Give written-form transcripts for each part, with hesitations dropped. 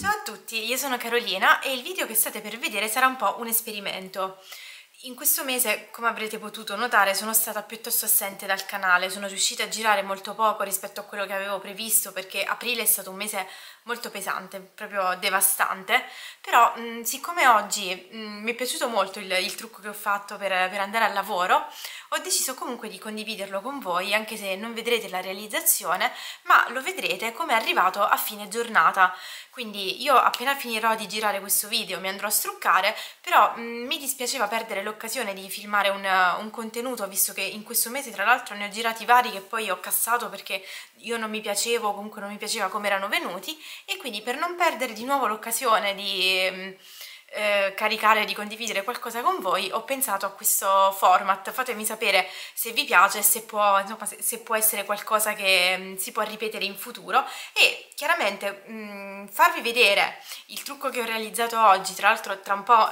Ciao a tutti, io sono Carolina e il video che state per vedere sarà un po' un esperimento. In questo mese, come avrete potuto notare, sono stata piuttosto assente dal canale, sono riuscita a girare molto poco rispetto a quello che avevo previsto perché aprile è stato un mese molto pesante, proprio devastante, però siccome oggi mi è piaciuto molto il trucco che ho fatto per andare al lavoro, ho deciso comunque di condividerlo con voi, anche se non vedrete la realizzazione, ma lo vedrete come è arrivato a fine giornata. Quindi io appena finirò di girare questo video mi andrò a struccare, però mi dispiaceva perdere l'occasione di filmare un contenuto, visto che in questo mese tra l'altro ne ho girati vari che poi ho cassato perché io non mi piacevo, comunque non mi piaceva come erano venuti, e quindi per non perdere di nuovo l'occasione di caricare, di condividere qualcosa con voi, ho pensato a questo format. Fatemi sapere se vi piace, se può, insomma, se può essere qualcosa che si può ripetere in futuro, e chiaramente farvi vedere il trucco che ho realizzato oggi. Tra l'altro tra un po'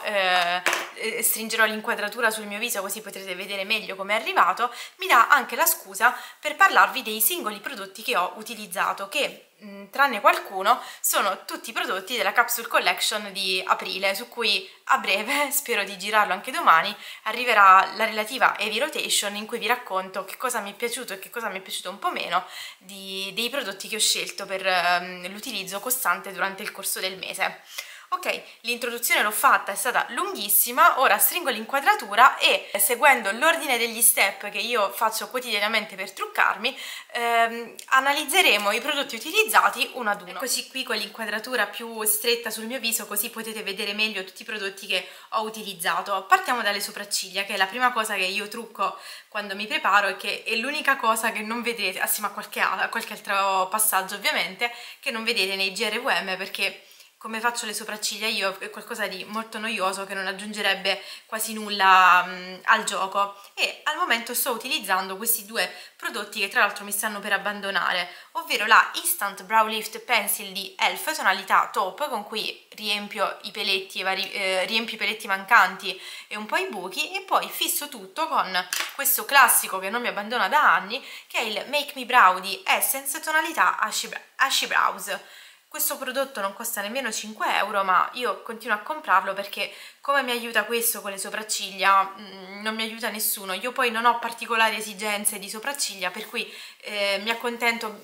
stringerò l'inquadratura sul mio viso così potrete vedere meglio come è arrivato, mi dà anche la scusa per parlarvi dei singoli prodotti che ho utilizzato, che tranne qualcuno sono tutti prodotti della Capsule Collection di aprile, su cui a breve, spero di girarlo anche domani, arriverà la relativa heavy rotation in cui vi racconto che cosa mi è piaciuto e che cosa mi è piaciuto un po' meno dei prodotti che ho scelto per l'utilizzo costante durante il corso del mese. Ok, l'introduzione l'ho fatta, è stata lunghissima, ora stringo l'inquadratura e, seguendo l'ordine degli step che io faccio quotidianamente per truccarmi, analizzeremo i prodotti utilizzati uno ad uno. Eccoci qui con l'inquadratura più stretta sul mio viso, così potete vedere meglio tutti i prodotti che ho utilizzato. Partiamo dalle sopracciglia, che è la prima cosa che io trucco quando mi preparo e che è l'unica cosa che non vedete, assieme a qualche altro passaggio ovviamente, che non vedete nei GRVM, perché come faccio le sopracciglia io è qualcosa di molto noioso che non aggiungerebbe quasi nulla al gioco, e al momento sto utilizzando questi due prodotti che tra l'altro mi stanno per abbandonare, ovvero la Instant Brow Lift Pencil di Elf, tonalità taupe, con cui riempio i peletti, riempio i peletti mancanti e un po' i buchi, e poi fisso tutto con questo classico che non mi abbandona da anni, che è il Make Me Brow di Essence, tonalità Ashy Brows. Questo prodotto non costa nemmeno 5 euro, ma io continuo a comprarlo perché come mi aiuta questo con le sopracciglia, non mi aiuta nessuno. Io poi non ho particolari esigenze di sopracciglia, per cui mi accontento,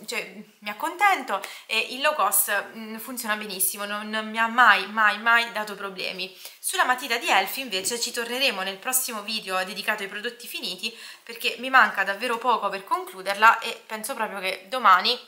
e il low cost funziona benissimo, non mi ha mai dato problemi. Sulla matita di Elf invece ci torneremo nel prossimo video dedicato ai prodotti finiti, perché mi manca davvero poco per concluderla e penso proprio che domani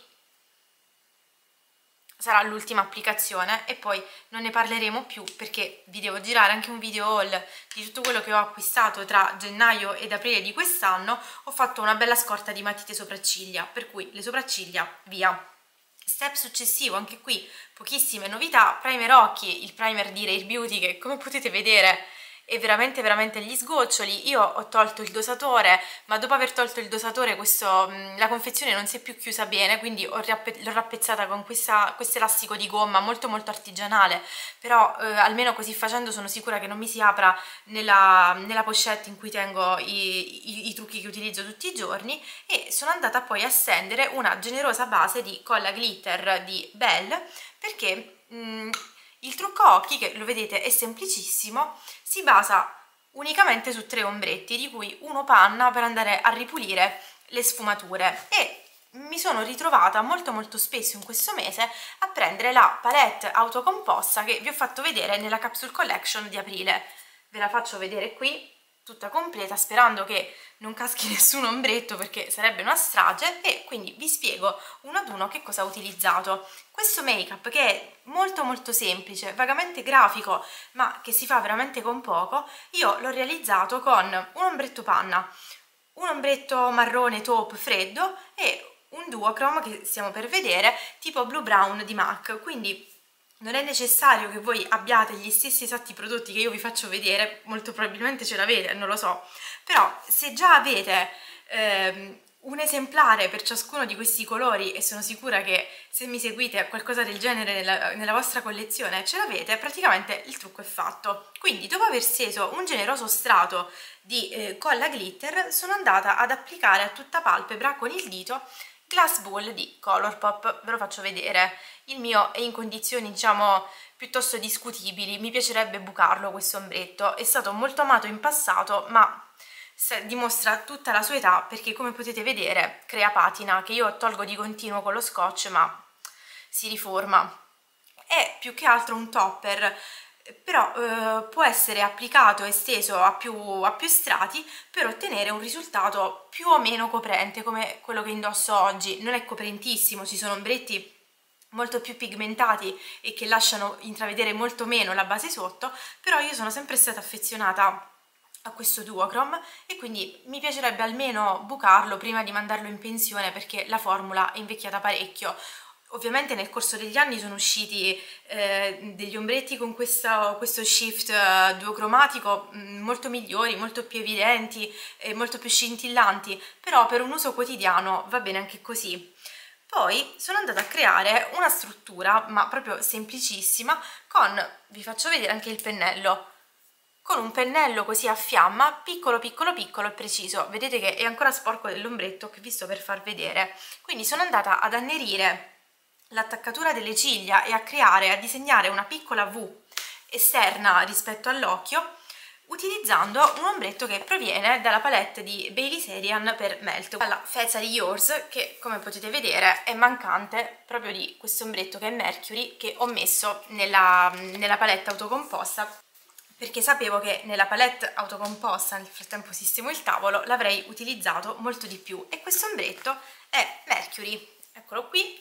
sarà l'ultima applicazione e poi non ne parleremo più, perché vi devo girare anche un video haul di tutto quello che ho acquistato tra gennaio ed aprile di quest'anno. Ho fatto una bella scorta di matite sopracciglia, per cui le sopracciglia via. Step successivo, anche qui pochissime novità: primer occhi, il primer di Rare Beauty, che come potete vedere è veramente gli sgoccioli. Io ho tolto il dosatore, ma dopo aver tolto il dosatore la confezione non si è più chiusa bene, quindi l'ho rappezzata con questo elastico di gomma molto artigianale, però almeno così facendo sono sicura che non mi si apra nella pochette in cui tengo i trucchi che utilizzo tutti i giorni. E sono andata poi a stendere una generosa base di colla glitter di Belle, perché il trucco occhi, che lo vedete è semplicissimo, si basa unicamente su 3 ombretti, di cui uno panna per andare a ripulire le sfumature, e mi sono ritrovata molto spesso in questo mese a prendere la palette autocomposta che vi ho fatto vedere nella Capsule Collection di aprile. Ve la faccio vedere qui tutta completa, sperando che non caschi nessun ombretto perché sarebbe una strage, e quindi vi spiego uno ad uno che cosa ho utilizzato. Questo make up, che è molto semplice, vagamente grafico, ma che si fa veramente con poco, io l'ho realizzato con un ombretto panna, un ombretto marrone taupe freddo e un duochrome che stiamo per vedere, tipo blue brown di MAC. Quindi non è necessario che voi abbiate gli stessi esatti prodotti che io vi faccio vedere, molto probabilmente ce l'avete, non lo so, però se già avete un esemplare per ciascuno di questi colori, e sono sicura che se mi seguite qualcosa del genere nella vostra collezione ce l'avete, praticamente il trucco è fatto. Quindi dopo aver steso un generoso strato di colla glitter, sono andata ad applicare a tutta palpebra con il dito Glass Ball di Colourpop, ve lo faccio vedere. Il mio è in condizioni, diciamo, piuttosto discutibili, mi piacerebbe bucarlo questo ombretto. È stato molto amato in passato, ma dimostra tutta la sua età perché, come potete vedere, crea patina che io tolgo di continuo con lo scotch, ma si riforma. È più che altro un topper, però può essere applicato e esteso a più strati per ottenere un risultato più o meno coprente, come quello che indosso oggi. Non è coprentissimo, ci sono ombretti molto più pigmentati e che lasciano intravedere molto meno la base sotto, però io sono sempre stata affezionata a questo duochrome e quindi mi piacerebbe almeno bucarlo prima di mandarlo in pensione, perché la formula è invecchiata parecchio. Ovviamente nel corso degli anni sono usciti degli ombretti con questo shift duocromatico molto migliori, molto più evidenti e molto più scintillanti, però per un uso quotidiano va bene anche così. Poi sono andata a creare una struttura, ma proprio semplicissima, vi faccio vedere anche il pennello, con un pennello così a fiamma, piccolo piccolo piccolo e preciso. Vedete che è ancora sporco dell'ombretto che vi sto per far vedere. Quindi sono andata ad annerire l'attaccatura delle ciglia e a disegnare una piccola V esterna rispetto all'occhio, utilizzando un ombretto che proviene dalla palette di Baileys Arian per Melt, dalla Fezari Yours, che come potete vedere è mancante proprio di questo ombretto che è Mercury, che ho messo nella palette autocomposta, perché sapevo che nella palette autocomposta, nel frattempo sistemo il tavolo, l'avrei utilizzato molto di più. E questo ombretto è Mercury, eccolo qui.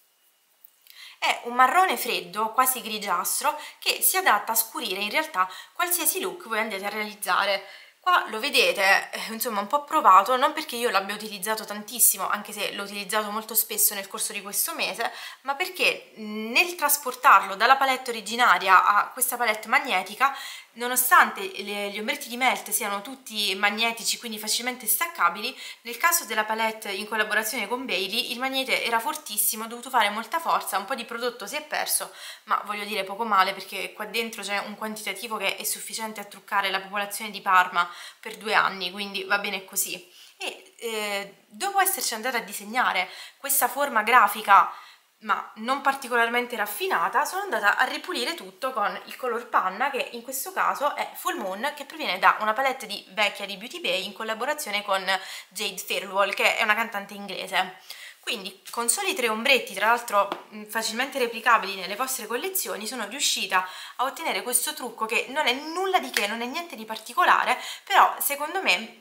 È un marrone freddo, quasi grigiastro, che si adatta a scurire in realtà qualsiasi look voi andiate a realizzare. Qua lo vedete, insomma un po' provato, non perché io l'abbia utilizzato tantissimo, anche se l'ho utilizzato molto spesso nel corso di questo mese, ma perché nel trasportarlo dalla palette originaria a questa palette magnetica, nonostante gli ombretti di Melt siano tutti magnetici, quindi facilmente staccabili, nel caso della palette in collaborazione con Bailey il magnete era fortissimo, ho dovuto fare molta forza, un po' di prodotto si è perso, ma voglio dire poco male, perché qua dentro c'è un quantitativo che è sufficiente a truccare la popolazione di Parma per 2 anni, quindi va bene così. E dopo esserci andata a disegnare questa forma grafica ma non particolarmente raffinata, sono andata a ripulire tutto con il color panna, che in questo caso è Full Moon, che proviene da una palette vecchia di Beauty Bay in collaborazione con Jade Fairwall, che è una cantante inglese. Quindi con soli 3 ombretti, tra l'altro facilmente replicabili nelle vostre collezioni, sono riuscita a ottenere questo trucco che non è nulla di che, non è niente di particolare, però secondo me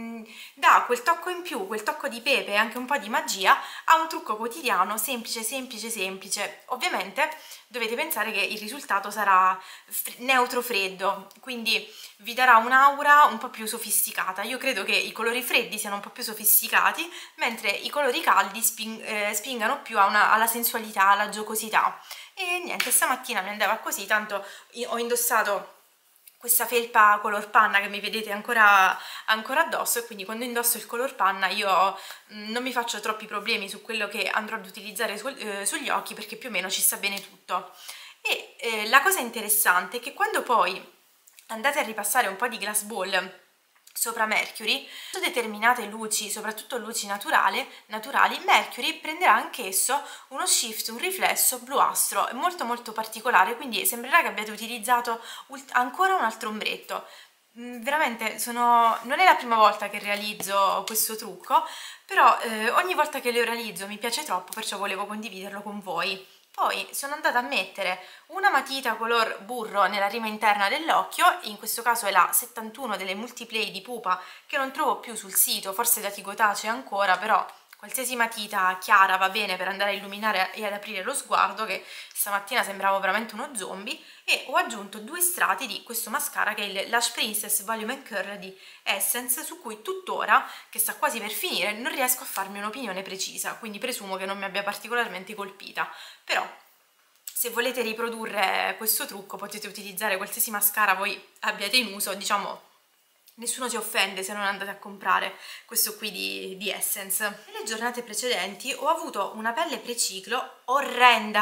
dà quel tocco in più, quel tocco di pepe e anche un po' di magia a un trucco quotidiano semplice, semplice, semplice. Ovviamente dovete pensare che il risultato sarà neutro freddo, quindi vi darà un'aura un po' più sofisticata. Io credo che i colori freddi siano un po' più sofisticati, mentre i colori caldi spingano più alla sensualità, alla giocosità. E niente, stamattina mi andava così, tanto ho indossato questa felpa color panna che mi vedete ancora addosso, e quindi quando indosso il color panna io non mi faccio troppi problemi su quello che andrò ad utilizzare sugli occhi, perché più o meno ci sta bene tutto. E la cosa interessante è che quando poi andate a ripassare un po' di Glass Ball sopra Mercury, su determinate luci, soprattutto luci naturali, Mercury prenderà anch'esso uno shift, un riflesso bluastro, è molto molto particolare, quindi sembrerà che abbiate utilizzato ancora un altro ombretto. Veramente non è la prima volta che realizzo questo trucco, però ogni volta che lo realizzo mi piace troppo, perciò volevo condividerlo con voi. Poi sono andata a mettere una matita color burro nella rima interna dell'occhio, in questo caso è la 71 delle Multiplay di Pupa, che non trovo più sul sito, forse da Tigotà c'è ancora, però qualsiasi matita chiara va bene per andare a illuminare e ad aprire lo sguardo, che stamattina sembravo veramente uno zombie. E ho aggiunto 2 strati di questo mascara, che è il Lash Princess Volume and Curl di Essence, su cui tuttora, che sta quasi per finire, non riesco a farmi un'opinione precisa, quindi presumo che non mi abbia particolarmente colpita. Però se volete riprodurre questo trucco potete utilizzare qualsiasi mascara voi abbiate in uso, diciamo nessuno si offende se non andate a comprare questo qui di Essence. Nelle giornate precedenti ho avuto una pelle preciclo orrenda,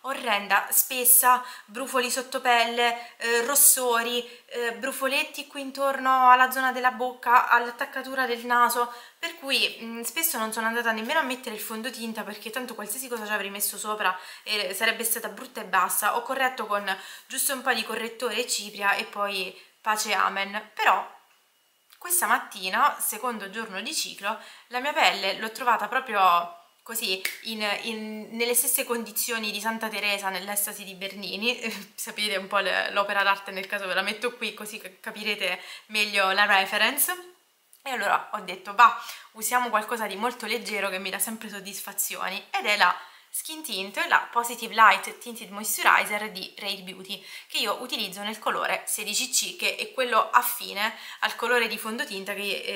orrenda, spessa, brufoli sotto pelle, rossori, brufoletti qui intorno alla zona della bocca, all'attaccatura del naso, per cui spesso non sono andata nemmeno a mettere il fondotinta perché tanto qualsiasi cosa ci avrei messo sopra sarebbe stata brutta e bassa. Ho corretto con giusto un po' di correttore e cipria e poi pace amen. Però questa mattina, secondo giorno di ciclo, la mia pelle l'ho trovata proprio così, nelle stesse condizioni di Santa Teresa nell'estasi di Bernini. Sapete un po' l'opera d'arte, nel caso ve la metto qui così capirete meglio la reference. E allora ho detto, va, usiamo qualcosa di molto leggero che mi dà sempre soddisfazioni, ed è la Skin Tint, la Positive Light Tinted Moisturizer di Rare Beauty, che io utilizzo nel colore 16C, che è quello affine al colore di fondotinta,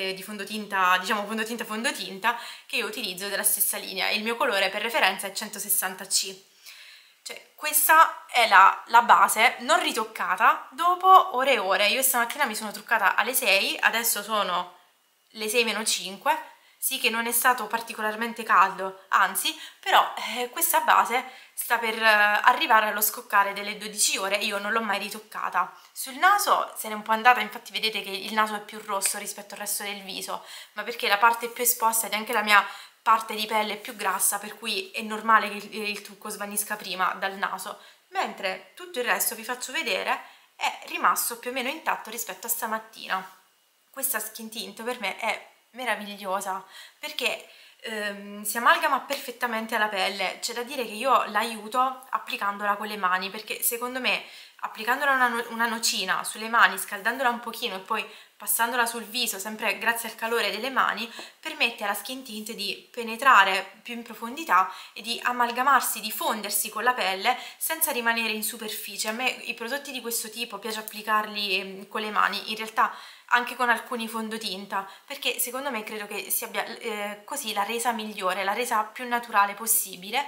diciamo fondotinta che io utilizzo della stessa linea. Il mio colore per referenza è 160C. Cioè, questa è la base non ritoccata dopo ore e ore. Io stamattina mi sono truccata alle 6, adesso sono le 6-5, sì che non è stato particolarmente caldo, anzi, però questa base sta per arrivare allo scoccare delle 12 ore e io non l'ho mai ritoccata. Sul naso se n'è un po' andata, infatti vedete che il naso è più rosso rispetto al resto del viso, ma perché la parte più esposta ed anche la mia parte di pelle è più grassa, per cui è normale che il trucco svanisca prima dal naso, mentre tutto il resto, vi faccio vedere, è rimasto più o meno intatto rispetto a stamattina. Questa skin tint per me è meravigliosa perché si amalgama perfettamente alla pelle. C'è da dire che io l'aiuto applicandola con le mani, perché secondo me applicandola una nocina sulle mani, scaldandola un pochino e poi passandola sul viso, sempre grazie al calore delle mani, permette alla skin tint di penetrare più in profondità e di amalgamarsi, di fondersi con la pelle senza rimanere in superficie. A me i prodotti di questo tipo piace applicarli con le mani, in realtà anche con alcuni fondotinta, perché secondo me credo che si abbia così la resa migliore, la resa più naturale possibile.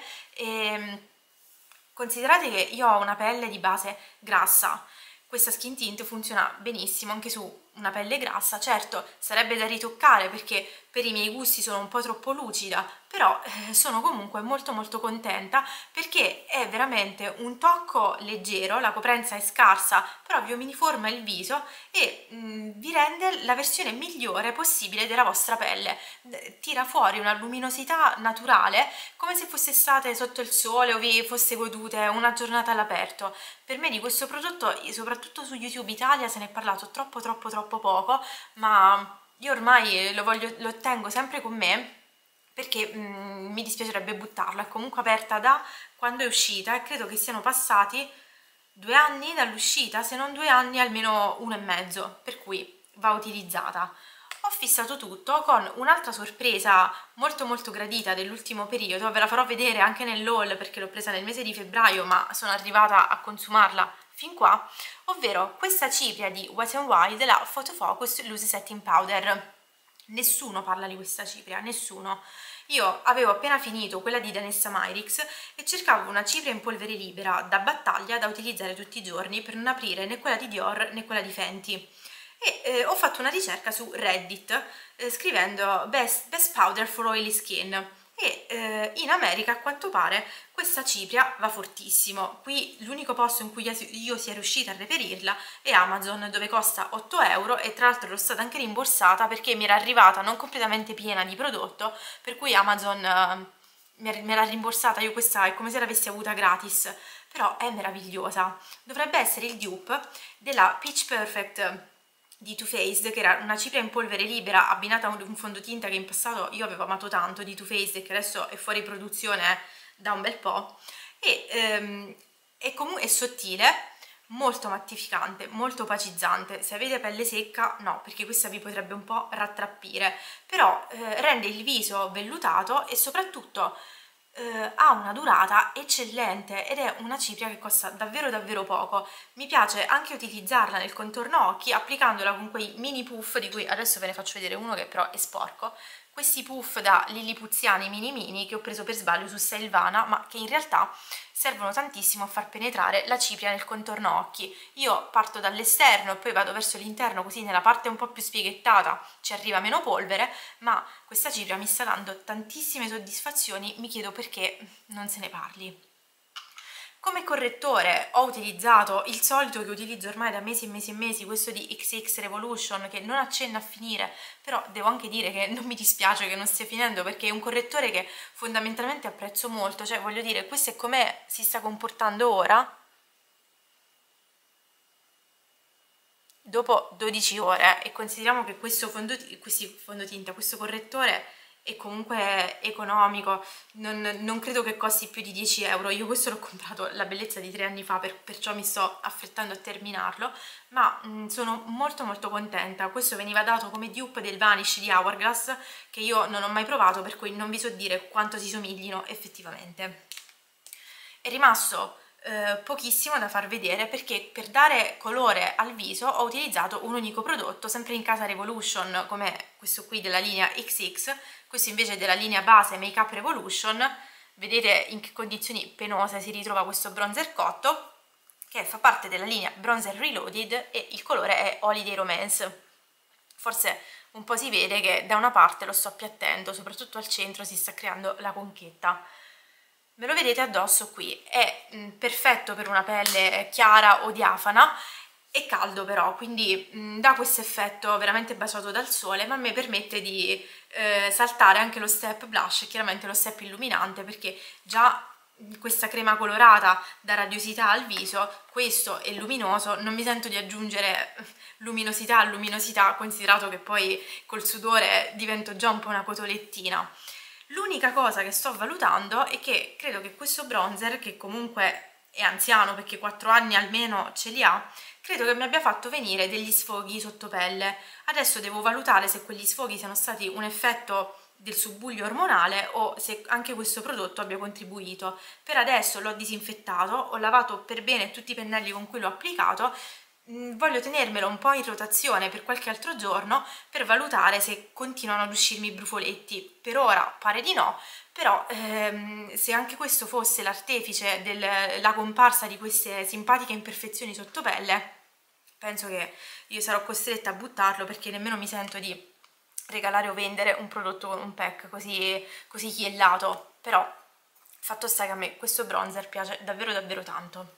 E considerate che io ho una pelle di base grassa, questa skin tint funziona benissimo anche su una pelle grassa. Certo, sarebbe da ritoccare perché per i miei gusti sono un po' troppo lucida, però sono comunque molto molto contenta perché è veramente un tocco leggero, la coprenza è scarsa, però vi uniforma il viso e vi rende la versione migliore possibile della vostra pelle. Tira fuori una luminosità naturale, come se fosse state sotto il sole o vi fosse godute una giornata all'aperto. Per me di questo prodotto, soprattutto su YouTube Italia, se ne è parlato troppo poco, ma io ormai lo tengo sempre con me perché mi dispiacerebbe buttarlo. È comunque aperta da quando è uscita e credo che siano passati 2 anni dall'uscita, se non 2 anni almeno 1 e mezzo, per cui va utilizzata. Ho fissato tutto con un'altra sorpresa molto gradita dell'ultimo periodo, ve la farò vedere anche nell'haul perché l'ho presa nel mese di febbraio ma sono arrivata a consumarla fin qua, ovvero questa cipria di Wet n Wild, la Photo Focus Loose Setting Powder. Nessuno parla di questa cipria, nessuno. Io avevo appena finito quella di Danessa Myricks e cercavo una cipria in polvere libera da battaglia da utilizzare tutti i giorni per non aprire né quella di Dior né quella di Fenty. E ho fatto una ricerca su Reddit scrivendo best powder for oily skin e in America a quanto pare questa cipria va fortissimo. Qui l'unico posto in cui io sia riuscita a reperirla è Amazon, dove costa 8 euro e tra l'altro ero stata anche rimborsata perché mi era arrivata non completamente piena di prodotto, per cui Amazon me l'ha rimborsata. Io questa è come se l'avessi avuta gratis, però è meravigliosa. Dovrebbe essere il dupe della Peach Perfect di Too Faced, che era una cipria in polvere libera abbinata a un fondotinta che in passato io avevo amato tanto di Too Faced e che adesso è fuori produzione da un bel po', e è sottile, molto mattificante, molto opacizzante. Se avete pelle secca no, perché questa vi potrebbe un po' rattrappire, però rende il viso vellutato e soprattutto ha una durata eccellente ed è una cipria che costa davvero poco. Mi piace anche utilizzarla nel contorno occhi applicandola con quei mini puff, di cui adesso ve ne faccio vedere uno che però è sporco, questi puff da lillipuziani mini che ho preso per sbaglio su Silvana, ma che in realtà servono tantissimo a far penetrare la cipria nel contorno occhi. Io parto dall'esterno e poi vado verso l'interno, così nella parte un po' più spieghettata ci arriva meno polvere, ma questa cipria mi sta dando tantissime soddisfazioni, mi chiedo perché non se ne parli. Come correttore ho utilizzato il solito che utilizzo ormai da mesi e mesi e mesi, questo di XX Revolution, che non accenna a finire, però devo anche dire che non mi dispiace che non stia finendo, perché è un correttore che fondamentalmente apprezzo molto, cioè voglio dire, questo è come si sta comportando ora, dopo 12 ore, e consideriamo che questo fondotinta, questo correttore è comunque economico, non credo che costi più di 10 euro. Io questo l'ho comprato, la bellezza, di 3 anni fa, perciò mi sto affrettando a terminarlo, ma sono molto molto contenta. Questo veniva dato come dupe del Vanish di Hourglass, che io non ho mai provato, per cui non vi so dire quanto si somiglino effettivamente. È rimasto pochissimo da far vedere, perché per dare colore al viso ho utilizzato un unico prodotto, sempre in casa Revolution, come questo qui della linea XX, questo invece della linea base Make Up Revolution. Vedete in che condizioni penose si ritrova questo bronzer cotto, che fa parte della linea Bronzer Reloaded, e il colore è Holiday Romance. Forse un po' si vede che da una parte lo sto appiattendo, soprattutto al centro si sta creando la conchetta. Ve lo vedete addosso qui, è perfetto per una pelle chiara o diafana, è caldo però, quindi dà questo effetto veramente baciato dal sole, ma a me permette di saltare anche lo step blush e chiaramente lo step illuminante, perché già questa crema colorata dà radiosità al viso, questo è luminoso, non mi sento di aggiungere luminosità a luminosità, considerato che poi col sudore divento già un po' una cotolettina. L'unica cosa che sto valutando è che credo che questo bronzer, che comunque è anziano perché 4 anni almeno ce li ha, credo che mi abbia fatto venire degli sfoghi sotto pelle. Adesso devo valutare se quegli sfoghi siano stati un effetto del subbuglio ormonale o se anche questo prodotto abbia contribuito. Per adesso l'ho disinfettato, ho lavato per bene tutti i pennelli con cui l'ho applicato. Voglio tenermelo un po' in rotazione per qualche altro giorno per valutare se continuano ad uscirmi i brufoletti. Per ora pare di no, però se anche questo fosse l'artefice della comparsa di queste simpatiche imperfezioni sotto pelle, penso che io sarò costretta a buttarlo, perché nemmeno mi sento di regalare o vendere un prodotto con un pack così chiellato. Però fatto sta che a me questo bronzer piace davvero davvero tanto.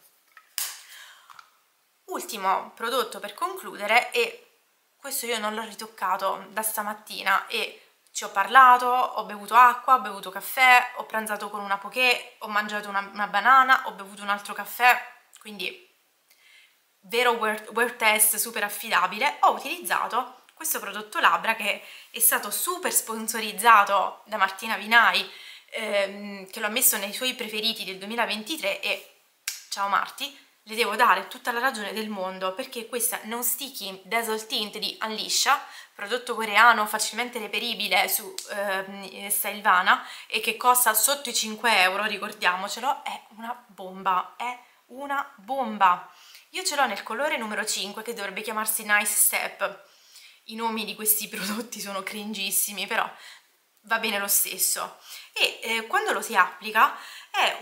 Ultimo prodotto per concludere, e questo io non l'ho ritoccato da stamattina, e ci ho parlato, ho bevuto acqua, ho bevuto caffè, ho pranzato con una poké, ho mangiato una banana, ho bevuto un altro caffè, quindi vero wear test super affidabile. Ho utilizzato questo prodotto labbra che è stato super sponsorizzato da Martina Vinai, che lo ha messo nei suoi preferiti del 2023, e ciao Marti, le devo dare tutta la ragione del mondo, perché questa Non Sticky Dazzle Tint di Unleasha, prodotto coreano facilmente reperibile su Stylevana e che costa sotto i 5 euro, ricordiamocelo, è una bomba, è una bomba. Io ce l'ho nel colore numero 5, che dovrebbe chiamarsi Nice Step. I nomi di questi prodotti sono cringissimi, però va bene lo stesso. E quando lo si applica è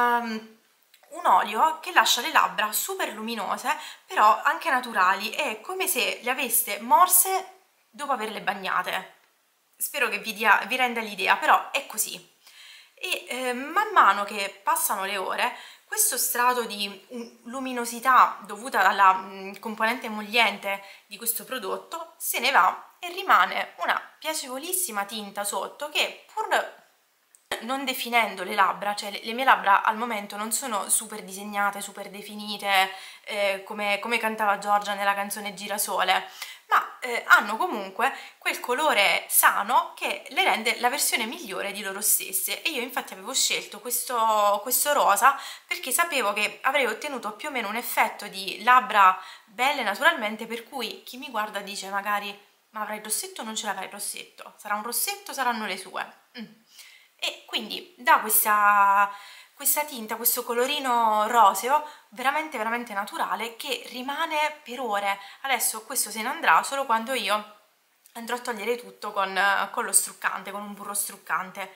un olio che lascia le labbra super luminose, però anche naturali, è come se le aveste morse dopo averle bagnate. Spero che vi renda l'idea, però è così. E man mano che passano le ore, questo strato di luminosità dovuta alla componente emolliente di questo prodotto se ne va, e rimane una piacevolissima tinta sotto che, pur non definendo le labbra, cioè le mie labbra al momento non sono super disegnate, super definite, come cantava Giorgia nella canzone Girasole, ma hanno comunque quel colore sano che le rende la versione migliore di loro stesse. E io infatti avevo scelto questo rosa perché sapevo che avrei ottenuto più o meno un effetto di labbra belle naturalmente, per cui chi mi guarda dice magari: ma avrai il rossetto o non ce l'avrai il rossetto? Sarà un rossetto, saranno le sue. E quindi dà questa tinta, questo colorino roseo veramente veramente naturale, che rimane per ore. Adesso questo se ne andrà solo quando io andrò a togliere tutto con lo struccante, con un burro struccante,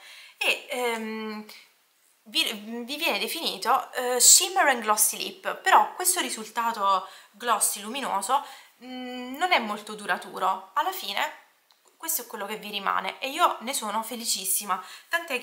e vi viene definito Shimmer and Glossy Lip. Però questo risultato glossy luminoso non è molto duraturo. Alla fine questo è quello che vi rimane e io ne sono felicissima, tant'è che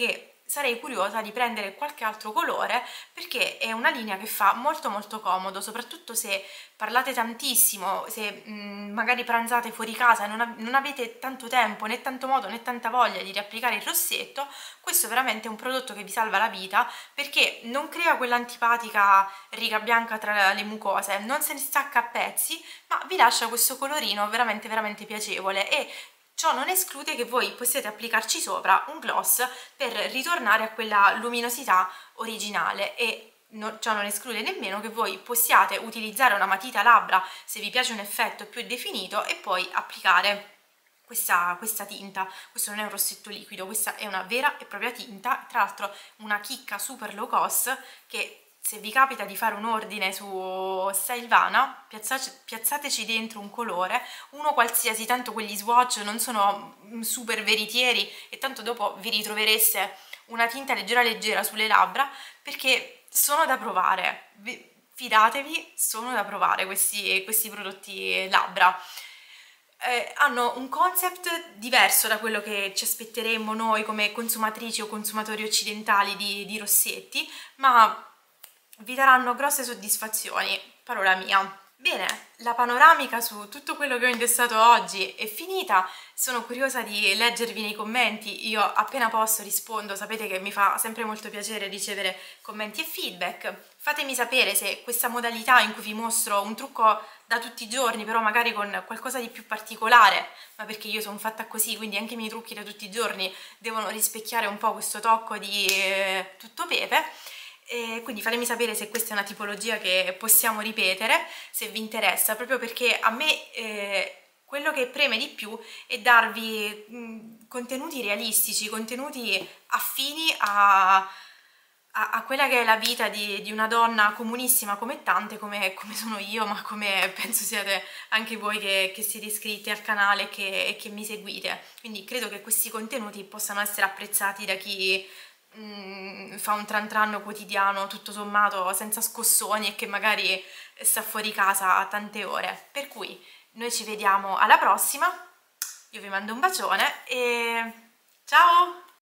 sarei curiosa di prendere qualche altro colore, perché è una linea che fa molto molto comodo, soprattutto se parlate tantissimo, se magari pranzate fuori casa e non avete tanto tempo, né tanto modo, né tanta voglia di riapplicare il rossetto. Questo è veramente un prodotto che vi salva la vita, perché non crea quell'antipatica riga bianca tra le mucose, non se ne stacca a pezzi, ma vi lascia questo colorino veramente veramente piacevole, e ciò non esclude che voi possiate applicarci sopra un gloss per ritornare a quella luminosità originale, e ciò non esclude nemmeno che voi possiate utilizzare una matita labbra se vi piace un effetto più definito e poi applicare questa tinta. Questo non è un rossetto liquido, questa è una vera e propria tinta, tra l'altro una chicca super low cost, che se vi capita di fare un ordine su Stylevana, piazzateci dentro un colore, uno qualsiasi, tanto quegli swatch non sono super veritieri e tanto dopo vi ritrovereste una tinta leggera leggera sulle labbra, perché sono da provare, fidatevi, sono da provare questi prodotti labbra. Hanno un concept diverso da quello che ci aspetteremmo noi come consumatrici o consumatori occidentali di rossetti, ma vi daranno grosse soddisfazioni, parola mia. Bene, la panoramica su tutto quello che ho indossato oggi è finita. Sono curiosa di leggervi nei commenti, io appena posso rispondo, sapete che mi fa sempre molto piacere ricevere commenti e feedback. Fatemi sapere se questa modalità in cui vi mostro un trucco da tutti i giorni, però magari con qualcosa di più particolare, ma perché io sono fatta così, quindi anche i miei trucchi da tutti i giorni devono rispecchiare un po' questo tocco di tutto pepe. E quindi fatemi sapere se questa è una tipologia che possiamo ripetere, se vi interessa, proprio perché a me quello che preme di più è darvi contenuti realistici, contenuti affini a quella che è la vita di una donna comunissima come tante, come sono io, ma come penso siate anche voi che siete iscritti al canale e che mi seguite. Quindi credo che questi contenuti possano essere apprezzati da chi fa un tran tran quotidiano tutto sommato senza scossoni e che magari sta fuori casa a tante ore. Per cui noi ci vediamo alla prossima, io vi mando un bacione e ciao!